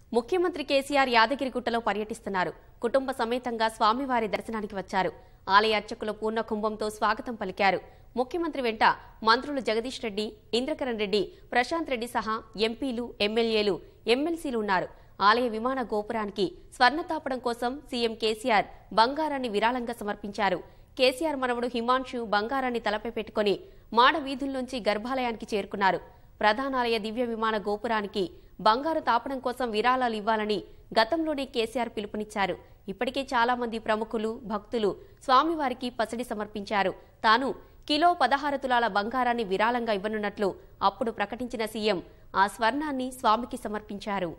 ముఖ్యమంత్రి కేసీఆర్ యాదగిరిగుట్టలో పర్యటిస్తున్నారు. కుటుంబ సమేతంగా స్వామివారి దర్శనానికి వచ్చారు. ఆలయ అర్చకుల పూర్ణ కుంభంతో స్వాగతం పలికారు. ముఖ్యమంత్రి వెంట మంత్రులు జగదీష్ రెడ్డి, ఇంద్రకరణ్ రెడ్డి, ప్రశాంత్ రెడ్డి సహా ఎంపీలు, ఎమ్మెల్యేలు, ఎమ్మెల్సీలు ఉన్నారు. ఆలయ విమాన గోపురానికి స్వర్ణతాపడం కోసం సీఎం కేసీఆర్ బంగారాన్ని విరాళంగా సమర్పించారు. కేసీఆర్ మనవడు హిమాన్షు బంగారాన్ని తలపై పెట్టుకుని మాడ వీధుల్లోంచి గర్భాలయానికి చేరుకున్నారు. ప్రధానాలయ దివ్య విమాన గోపురానికి బంగారు తాపడం కోసం విరాళాలు ఇవ్వాలని గతంలోనే కేసీఆర్ పిలుపునిచ్చారు. ఇప్పటికే చాలా మంది ప్రముఖులు, భక్తులు స్వామివారికి పసిడి సమర్పించారు. తాను కిలో 16 తులాల బంగారాన్ని విరాళంగా ఇవ్వనున్నట్లు అప్పుడు ప్రకటించిన సీఎం ఆ స్వర్ణాన్ని స్వామికి సమర్పించారు.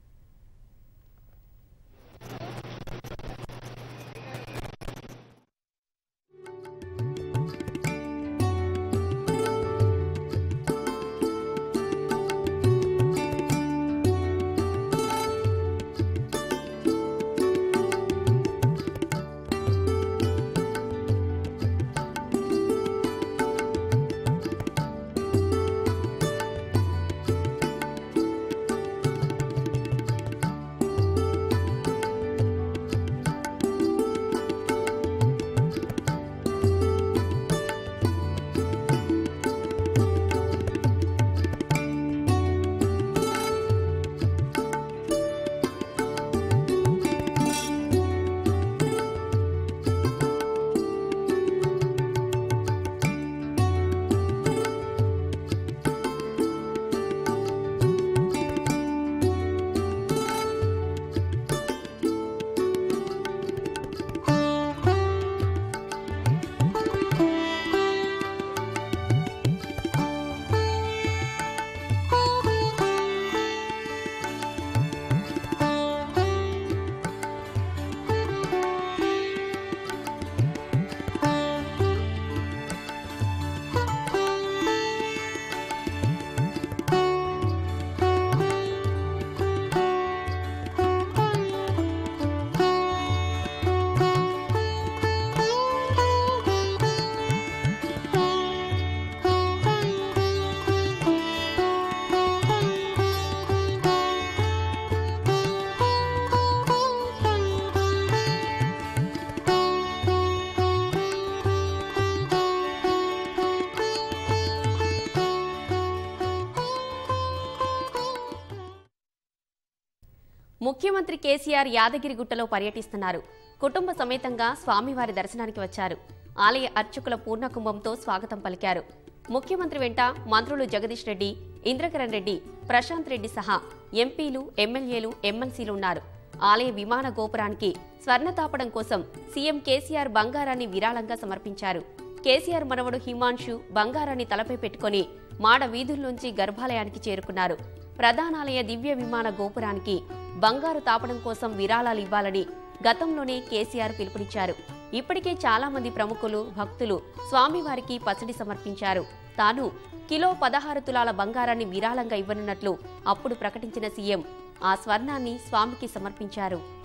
ముఖ్యమంత్రి కేసీఆర్ యాదగిరిగుట్టలో పర్యటిస్తున్నారు. కుటుంబ సమేతంగా స్వామివారి దర్శనానికి వచ్చారు. ఆలయ అర్చకుల పూర్ణకుంభంతో స్వాగతం పలికారు. ముఖ్యమంత్రి వెంట మంత్రులు జగదీష్ రెడ్డి, ఇంద్రకరణ్ రెడ్డి, ప్రశాంత్ రెడ్డి సహా ఎంపీలు, ఎమ్మెల్యేలు, ఎమ్మెల్సీలు ఉన్నారు. ఆలయ విమాన గోపురానికి స్వర్ణతాపడం కోసం సీఎం కేసీఆర్ బంగారాన్ని విరాళంగా సమర్పించారు. కేసీఆర్ మనవడు హిమాన్షు బంగారాన్ని తలపై పెట్టుకుని మాడ వీధుల్లోంచి గర్భాలయానికి చేరుకున్నారు. ప్రధానాలయ దివ్య విమాన గోపురానికి బంగారు తాపడం కోసం విరాళాలు ఇవ్వాలని గతంలోనే కేసీఆర్ పిలుపునిచ్చారు. ఇప్పటికే చాలా మంది ప్రముఖులు, భక్తులు స్వామివారికి పసిడి సమర్పించారు. తాను కిలో 16 తులాల బంగారాన్ని విరాళంగా ఇవ్వనున్నట్లు అప్పుడు ప్రకటించిన సీఎం ఆ స్వర్ణాన్ని స్వామికి సమర్పించారు.